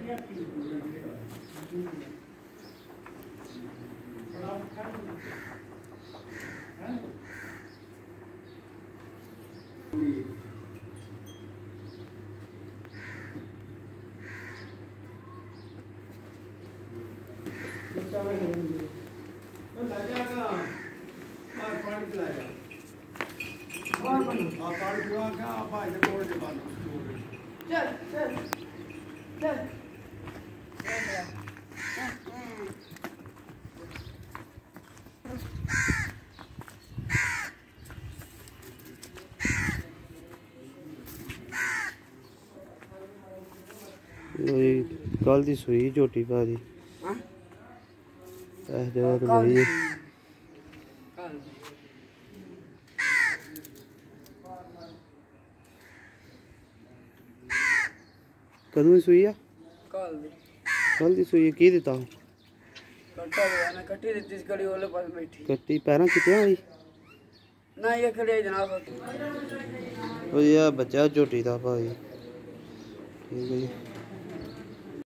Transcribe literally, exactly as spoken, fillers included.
चल चल चल कल दी सुई झोटी भाजी इस जगह तो गई है। कदों सुई है? कल दी कल दी सुई की दिता कट्टा ना कट्टी दी कड़ी वाले पास बैठी कट्टी पैरों कितने आई ना ये खड़े जनाब ओ यार बच्चा झोटी था भाई ठीक है जी।